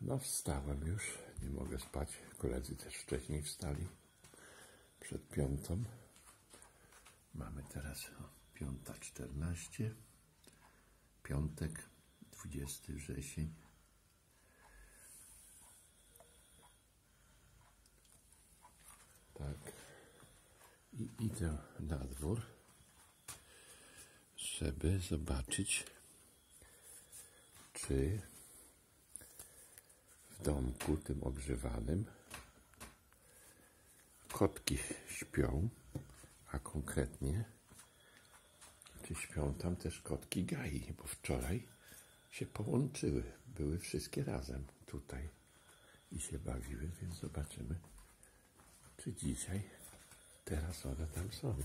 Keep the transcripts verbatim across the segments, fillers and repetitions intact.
No wstałem już, nie mogę spać. Koledzy też wcześniej wstali. Przed piątą. Mamy teraz piąta czternaście. Piątek, dwudziesty wrzesień. Tak. I idę na dwór, żeby zobaczyć, czy w domku tym ogrzewanym kotki śpią, a konkretnie czy śpią tam też kotki Gai, bo wczoraj się połączyły, były wszystkie razem tutaj i się bawiły, więc zobaczymy, czy dzisiaj teraz one tam są.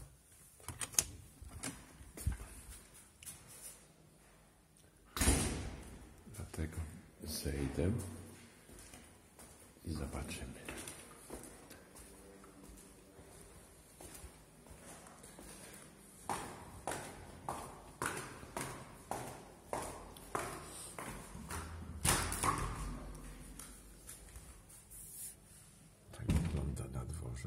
Dlatego zejdę i zobaczymy. Tak wygląda na dworze.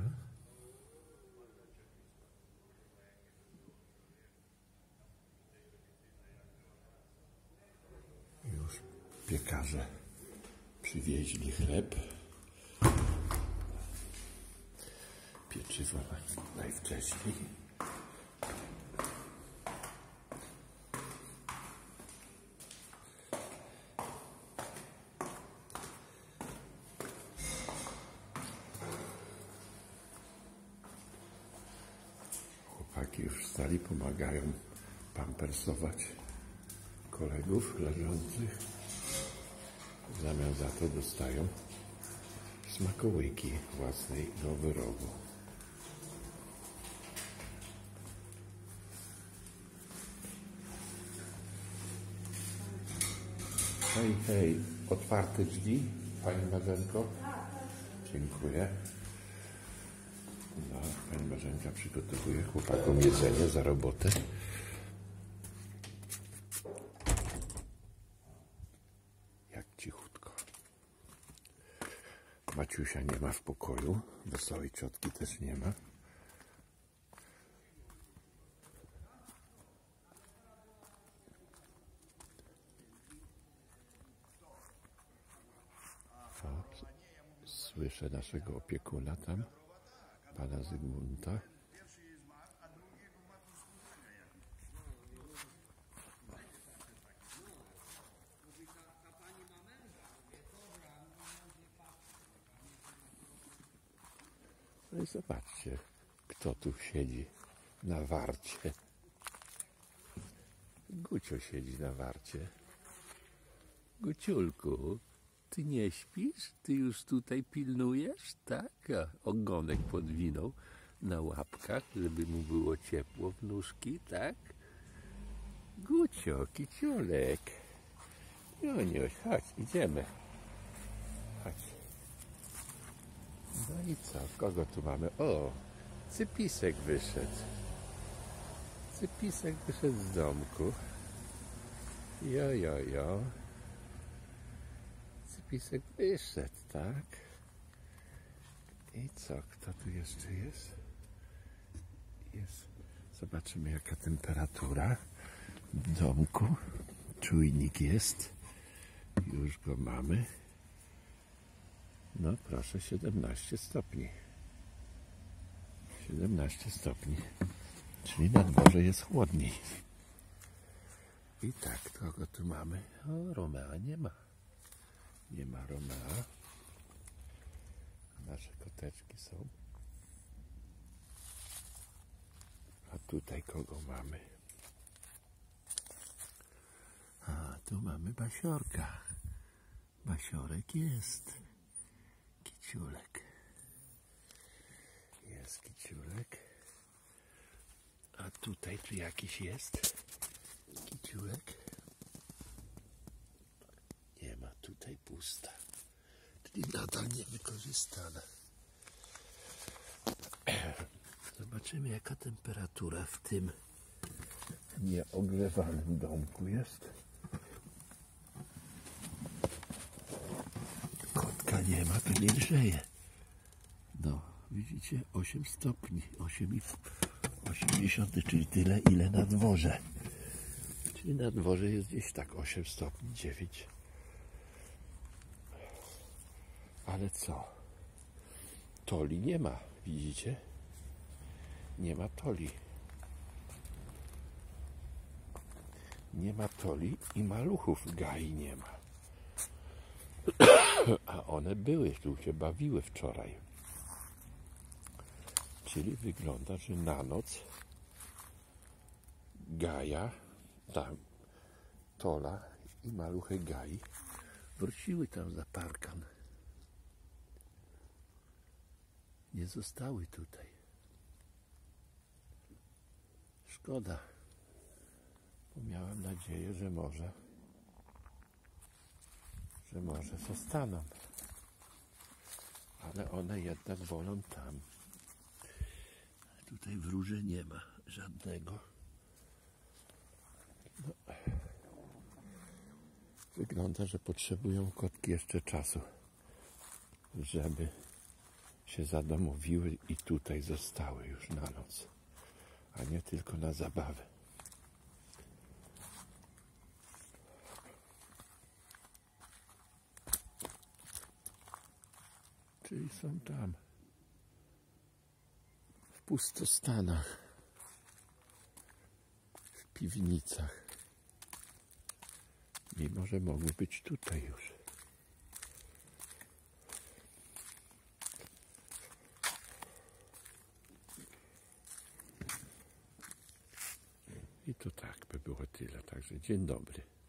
Już piekarze przywieźli chleb. Pieczywo najwcześniej. Chłopaki już wstali, pomagają pampersować kolegów leżących. W zamian za to dostają smakołyki własnego wyrobu. Hej, hej, otwarte drzwi, pani Marzenko? Dziękuję. No, pani Marzenka przygotowuje chłopakom jedzenie za robotę. Jak cichutko. Maciusia nie ma w pokoju, wesołej ciotki też nie ma. O, słyszę naszego opiekuna tam, pana Zygmunta. No i zobaczcie, kto tu siedzi na warcie. Gucio siedzi na warcie. Guciulku, ty nie śpisz? Ty już tutaj pilnujesz? Tak? A ogonek podwinął na łapkach, żeby mu było ciepło w nóżki, tak? Gucio, kiciolek. Joniuś, chodź, idziemy. Chodź. No i co? Kogo tu mamy? O, Cypisek wyszedł. Cypisek wyszedł z domku. Jo, jo, jo. Cypisek wyszedł, tak? I co? Kto tu jeszcze jest? Jest. Zobaczymy, jaka temperatura w domku. Czujnik jest. Już go mamy. No proszę, siedemnaście stopni. siedemnaście stopni. Czyli na dworze jest chłodniej. I tak, kogo tu mamy? O, Romea nie ma. Nie ma Romea. Nasze koteczki są. A tutaj kogo mamy? A, tu mamy Basiorka. Basiorek jest. Kiciulek. Jest kiciulek. A tutaj czy jakiś jest? Kiciulek? Nie ma, tutaj pusta. Czyli nadal niewykorzystana. Zobaczymy, jaka temperatura w tym nieogrzewanym domku jest. nie ma, to nie grzeje. No, widzicie, osiem stopni, osiem i osiemdziesiąt, czyli tyle, ile na dworze. Czyli na dworze jest gdzieś tak osiem stopni, dziewięć. Ale co? Toli nie ma, widzicie? Nie ma toli. Nie ma toli i maluchów gai nie ma. A one były, tu się bawiły wczoraj. Czyli wygląda, że na noc gaja, tam tola i maluchy gai wróciły tam za parkan. Nie zostały tutaj. Szkoda, bo miałem nadzieję, że może, że może zostaną. Ale one jednak wolą tam. Tutaj wróży nie ma żadnego. No. Wygląda, że potrzebują kotki jeszcze czasu, żeby się zadomowiły i tutaj zostały już na noc, a nie tylko na zabawę. Czyli są tam, w pustostanach, w piwnicach, mimo że mogły być tutaj już. I to tak by było tyle. Także dzień dobry.